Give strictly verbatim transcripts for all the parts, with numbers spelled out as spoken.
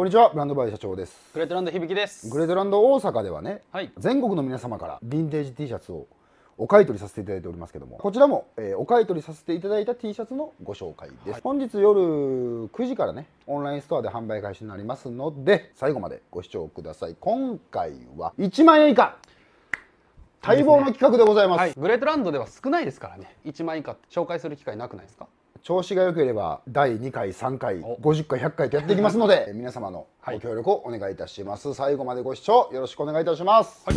こんにちは、ブランドバイ社長です。 グレートランド響です。 グレートランド大阪ではね、はい、全国の皆様からヴィンテージ T シャツをお買い取りさせていただいておりますけども、こちらも、えー、お買い取りさせていただいた T シャツのご紹介です。はい、本日夜くじからね、オンラインストアで販売開始になりますので、最後までご視聴ください。今回はいちまんえん以下、待望の企画でございます。はい、 グレートランドでは少ないですからね。いちまんえん以下って紹介する機会なくないですか？ 調子が良ければだいにかい、さんかい、ごじゅっかい、ひゃっかいとやっていきますので皆様のご協力をお願いいたします。最後までご視聴よろしくお願いいたします。はい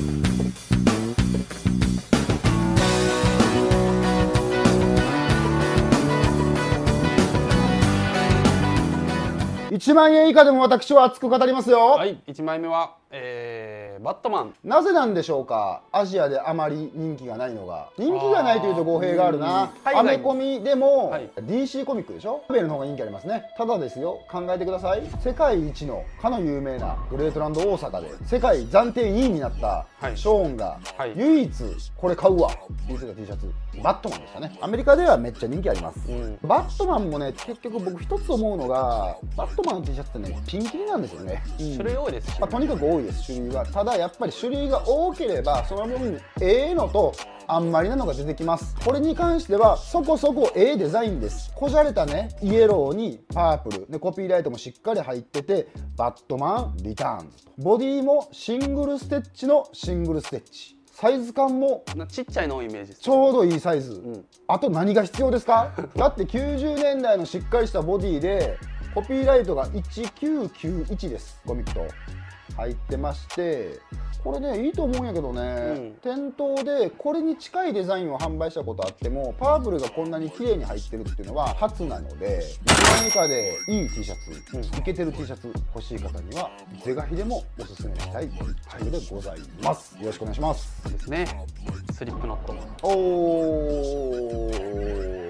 、いちまんえん以下でも私は熱く語りますよ。 はい、いちまいめは、えー、バットマン。 なぜなんでしょうか。アジアであまり人気がないのが。人気がないというと語弊があるな。アメコミでも、はい、ディーシー コミックでしょ。マーベルの方が人気ありますね。ただですよ、考えてください。世界一のかの有名なグレートランド大阪で世界暫定にいになったショーンが、はい、唯一これ買うわって言ってた T シャツ、バットマンでしたね。アメリカではめっちゃ人気あります。うん、バットマンもね、結局僕一つ思うのが、バットマンの T シャツってね、ピンキリなんですよね。 うん、種類多いですし、 まあ、とにかく多いです、種類は。ただやっぱり種類が多ければその分ええのとあんまりなのが出てきます。これに関してはそこそこええデザインです。こじゃれたねイエローにパープルでコピーライトもしっかり入ってて、バットマンリターンズと、ボディもシングルステッチのシングルステッチ、サイズ感もちっちゃいのをイメージです。 ちょうどいいサイズ、うん、あと何が必要ですか？だってきゅうじゅうねんだいのしっかりしたボディでコピーライトがいちきゅうきゅういちです。ゴミット入ってまして、これねいいと思うんやけどね、うん、店頭でこれに近いデザインを販売したことあってもパープルがこんなに綺麗に入ってるっていうのは初なので、いちまんえん以下でいい T シャツ、うん、イケてる T シャツ欲しい方には是が非でもおすすめしたい企画でございます。よろしくお願いします。 ですね。スリップノット。 おー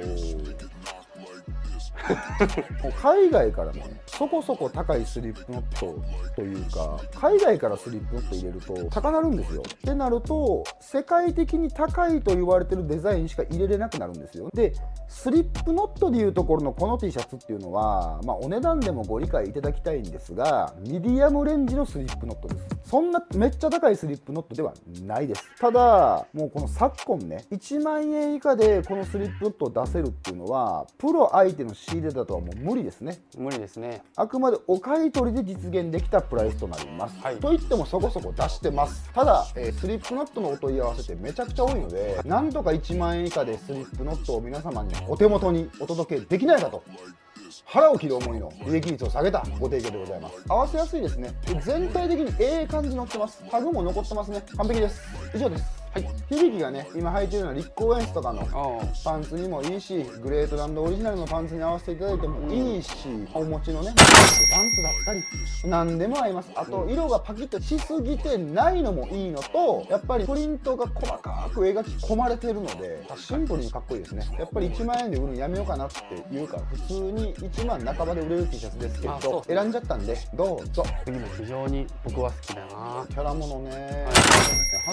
もう海外からねそこそこ高いスリップノットというか、海外からスリップノット入れると高なるんですよ。ってなると世界的に高いと言われてるデザインしか入れれなくなるんですよ。でスリップノットでいうところのこの T シャツっていうのは、まあ、お値段でもご理解いただきたいんですが、ミディアムレンジのスリップノットです。そんなめっちゃ高いスリップノットではないです。ただもうこの昨今ねいちまんえん以下でこのスリップノットを出せるっていうのはプロ相手の仕入れだとはもう無理ですね。 無理ですね。 あくまでお買い取りで実現できたプライスとなります。はい、といってもそこそこ出してます。ただ、えー、スリップノットのお問い合わせってめちゃくちゃ多いので、なんとかいちまんえん以下でスリップノットを皆様にお手元にお届けできないかと腹を切る思いの利益率を下げたご提供でございます。合わせやすいですね。全体的にええ感じに乗ってます。タグも残ってますね。完璧です。以上です。はい、響がね今履いてるような立候園スとかのパンツにもいいし、グレートランドオリジナルのパンツに合わせていただいてもいいし、うん、お持ちのねパンツだったり何でも合います。あと色がパキッとしすぎてないのもいいのと、やっぱりプリントが細かく描き込まれてるのでシンプルにかっこいいですね。やっぱりいちまんえんで売るのやめようかなっていうか、普通にいちまん半ばで売れる T シャツですけど選んじゃったんでどうぞ。 次も非常に僕は好きだな。 キャラものね、はい、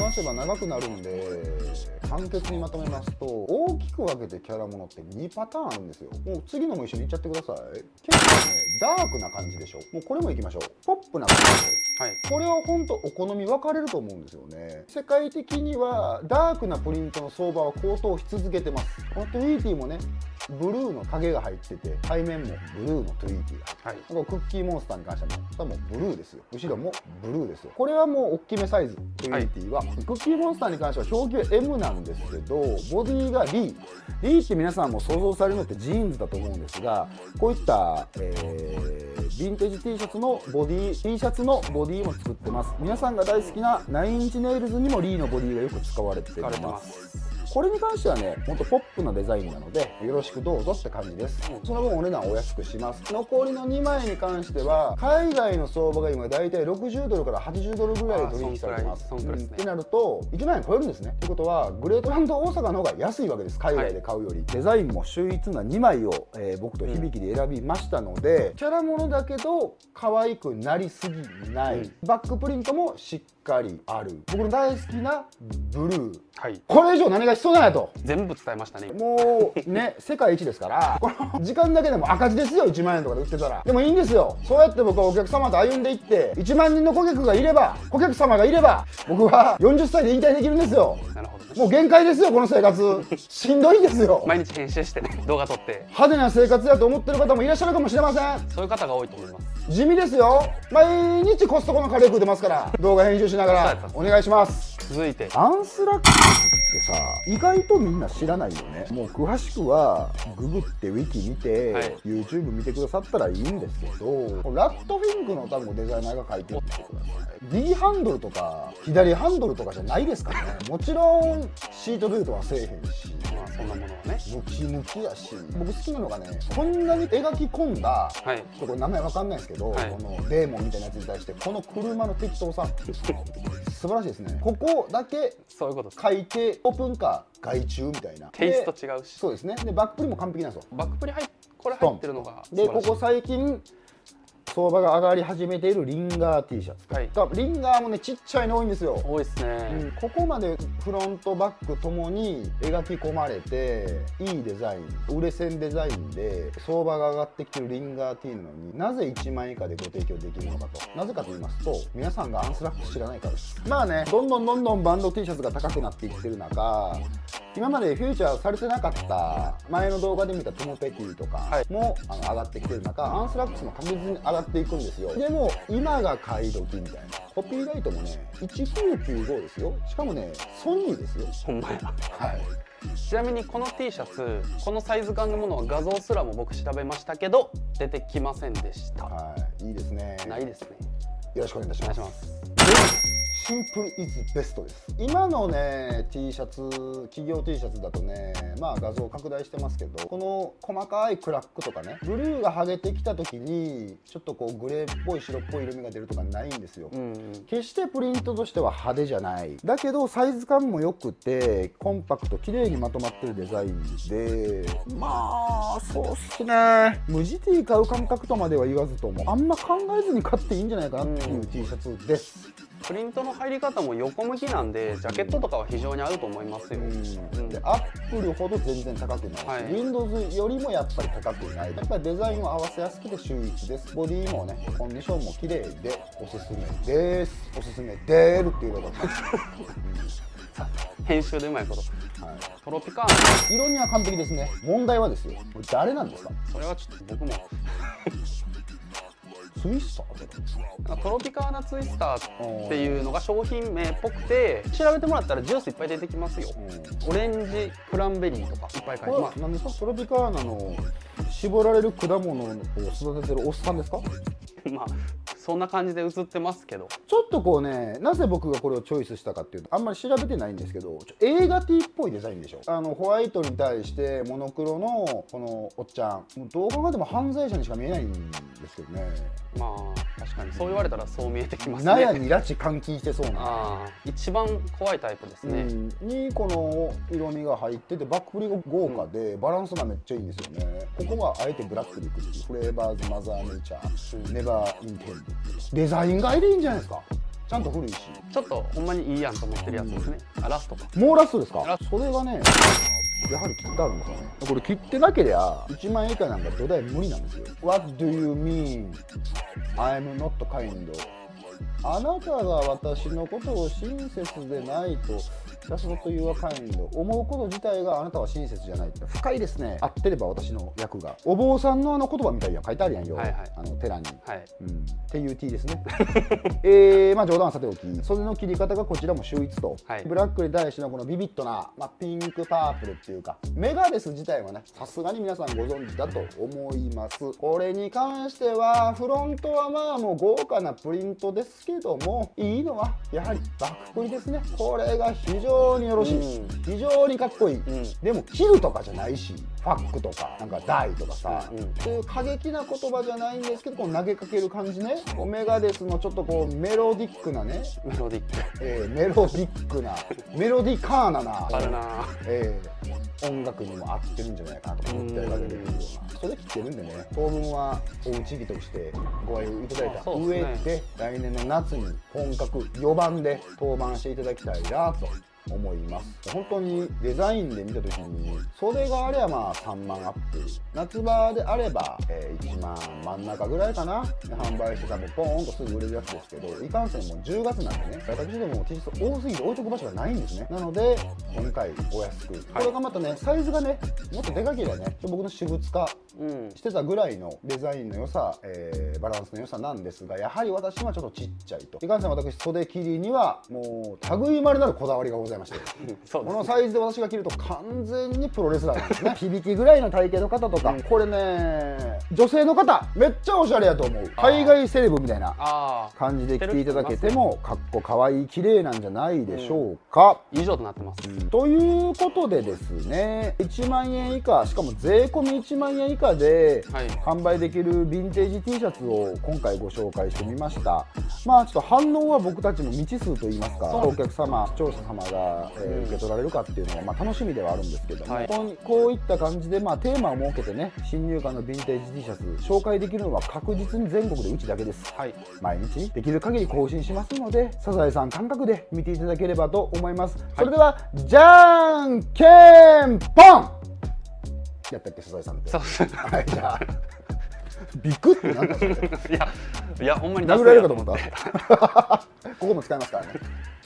話せば長くなるんで簡潔にまとめますと、大きく分けてキャラものってにパターンあるんですよ。もう次のも一緒にいっちゃってください。結構ねダークな感じでしょ。もうこれもいきましょう。ポップな感じでしょ。はい、これは本当お好み分かれると思うんですよね。世界的にはダークなプリントの相場は高騰し続けてます。このトゥイーティーもねブルーの影が入ってて、背面もブルーのトゥイーティーが、はい、このクッキーモンスターに関してはもうもうブルーですよ。後ろもブルーですよ。これはもう大きめサイズトゥイーティーは、はい、クッキーモンスターに関しては表記は エム なんですけど、ボディが リー リーって皆さんも想像されるのってジーンズだと思うんですが、こういった、えー、ヴィンテージ T シャツのボディ T シャツのボディも作ってます。皆さんが大好きなナインインチネイルズにもリーのボディがよく使われてます。これに関してはね、ほんとポップなデザインなのでよろしくどうぞって感じです。その分お値段お安くします。残りのにまいに関しては海外の相場が今だいたいろくじゅうドルからはちじゅうドルぐらいで取引されてます。ってなるといちまんえん超えるんですね。ということはグレートランド大阪の方が安いわけです。海外で買うより、はい、デザインも秀逸なにまいを、えー、僕と響で選びましたので、うん、キャラものだけど可愛くなりすぎない、うん、バックプリントもしっかりある僕の大好きなブルー、 はい、 これ以上何が必要なんやと全部伝えましたね。 もうね世界一ですからこの時間だけでも赤字ですよ。いちまんえんとかで売ってたら。でもいいんですよ。そうやって僕はお客様と歩んでいっていちまんにんの顧客がいれば顧客様がいれば僕はよんじゅっさいで引退できるんですよ。 なるほどね。 もう限界ですよこの生活しんどいんですよ。 毎日編集してね動画撮って派手な生活やと思ってる方もいらっしゃるかもしれません。 そういう方が多いと思います。 地味ですよ。毎日コストコのカレー食うてますから動画編集しながらお願いします。 続いてアンスラックスってさ意外とみんな知らないよね。もう詳しくはググってウィキ見て、はい、YouTube 見てくださったらいいんですけどラットフィンクの多分デザイナーが書いてるってください。右ハンドルとか左ハンドルとかじゃないですからね。もちろんシートベルトはせえへんし、 まあそんなものはねムキムキやし僕好きなのがねこんなに描き込んだ、はい、ちょっとこれ名前わかんないですけど、はい、このデーモンみたいなやつに対してこの車の適当さ素晴らしいですね。ここだけそういうこと書いてオープンカー外注みたいなテイスト違うし。 そうですね。でバックプリも完璧なんですよ。 バックプリ入これ入ってるのがでここ最近相場が上がり始めているリンガー T シャツ、はい、リンガーもねちっちゃいの多いんですよ。 多いですね、 うん、ここまでフロントバックともに描き込まれていいデザイン売れ線デザインで相場が上がってきてるリンガー T なのになぜいちまん円以下でご提供できるのかと。なぜかと言いますと皆さんがアンスラックス知らないからです。まあねどんどんどんどんバンド T シャツが高くなっていってる中今までフューチャーされてなかった前の動画で見たトム・ペティとかも、はい、あの上がってきてる中アンスラックスも確実に上がっていくんですよ。でも今が買い時みたいな。コピーライトもねいちきゅうきゅうごですよ。しかもねソニーですよ。 ほんまや。 はい。 ちなみにこの T シャツこのサイズ感のものは画像すらも僕調べましたけど出てきませんでした。 はい。いいですね。 ないですね。 よろしくお願いいたします。 お願いします。 シンプルイズベストです。今のね T シャツ企業 T シャツだとねまあ画像拡大してますけどこの細かいクラックとかねブルーが剥げてきた時にちょっとこうグレーっぽい白っぽい色味が出るとかないんですよ、うんうん、決してプリントとしては派手じゃないだけどサイズ感もよくてコンパクト綺麗にまとまってるデザインでまあそうっすね無地 T 買う感覚とまでは言わずともあんま考えずに買っていいんじゃないかなっていう T シャツです。 プリントの入り方も横向きなんでジャケットとかは非常に合うと思いますよ。うん、 でアップルほど全然高くないし、はい、Windows よりもやっぱり高くない。やっぱりデザインを合わせやすくて秀逸です。ボディもねコンディションも綺麗でおすすめです。おすすめでるっていうことだった編集でうまいこと、はい、トロピカーナ色味は完璧ですね。問題はですよこれ誰なんですか。 それはちょっと僕もツイスタートロピカーナツイスターっていうのが商品名っぽくて調べてもらったらジュースいっぱい出てきますよ。オレンジクランベリーとかいっぱい書いてます。 何ですかトロピカーナの絞られる果物を育ててるおっさんですかまあそんな感じで映ってますけどちょっとこうねなぜ僕がこれをチョイスしたかっていうとあんまり調べてないんですけど映画 T っぽいデザインでしょ。あのホワイトに対してモノクロのこのおっちゃんもうどう考えても犯罪者にしか見えないんですけどね。 まあ確かにそう言われたらそう見えてきますね。 納屋に拉致監禁してそうなあ一番怖いタイプですね、 うん、にこの色味が入っててバックプリが豪華で、うん、バランスがめっちゃいいんですよね。ここがあえてブラックでいくっていうフレーバーズマザーネイチャー、うん、ネバーインテンドデザインがいいんじゃないですか。ちゃんと古いしちょっとほんまにいいやんと思ってるやつですね、うん、あラストかもうラストですか。それがねやはり切ってあるんですよね。これ切ってなけりゃいちまん円以下なんか土台無理なんですよ。 What do you mean I'm not kind。 あなたが私のことを親切でないとThat's not your kind。 思うこと自体があなたは親切じゃないって深いですね。合ってれば私の役がお坊さんのあの言葉みたいな書いてあるやんよ、はいはい、あの寺に、はいうん、っていう T ですねえー、まあ冗談はさておき袖の切り方がこちらも秀逸と、はい、ブラックに対してのこのビビッドな、まあ、ピンクパープルっていうかメガデス自体はねさすがに皆さんご存知だと思います。これに関してはフロントはまあもう豪華なプリントですけどもいいのはやはりバックプリですね。これが非常非常によろしい、うん、非常にかっこいい、うん、でもキルとかじゃないしファックとかなんかダイとかさ、うん、そういう過激な言葉じゃないんですけどこう投げかける感じね。メガデスのちょっとこうメロディックなねメロディック、 えー、メロディックなメロディカーナなあるな、 えー音楽にも合ってるんじゃないかなと思ってあげれるようなそれ切ってるんでね、当分はおうち着としてご愛用いただいた上で、来年の夏に本格よばんで登板していただきたいなと思います。本当にデザインで見た時に袖があればまあさんまんアップ、夏場であれば、えー、いちまん真ん中ぐらいかなで販売してたらポーンとすぐ売れるやつですけど、いかんせんもうじゅうがつなんでね、私ども T シャツ多すぎて置いとく場所がないんですね。なので今回お安く、これがまたねサイズがねもっとでかければね僕の私物化してたぐらいのデザインの良さ、えー、バランスの良さなんですが、やはり私はちょっとちっちゃいと。いかんせん私袖切りにはもう類いまれなるこだわりがございましてこのサイズで私が着ると完全にプロレスラーなんですね響きぐらいの体型の方とか、うん、これね女性の方めっちゃおしゃれやと思う。海外セレブみたいな感じで着ていただけてもかっこかわいい綺麗なんじゃないでしょうか、 うん、以上となってます、うん、 ということでですね、いちまんえん以下しかも税込みいちまんえん以下で販売できるヴィンテージ T シャツを今回ご紹介してみました。まあちょっと反応は僕たちも未知数といいますか、お客様視聴者様が、えー、受け取られるかっていうのはまあ楽しみではあるんですけども、はい、こ, こういった感じでまあテーマを設けてね新入荷のヴィンテージ T シャツ紹介できるのは確実に全国でうちだけです、はい、毎日できる限り更新しますのでサザエさん感覚で見ていただければと思います、はい、それではじゃんけんぽんやったっけサザエさんって。そうです。はい、じゃあビクってなんだそれ。いやいやほんまに殴られるかと思った。ここも使いますからね。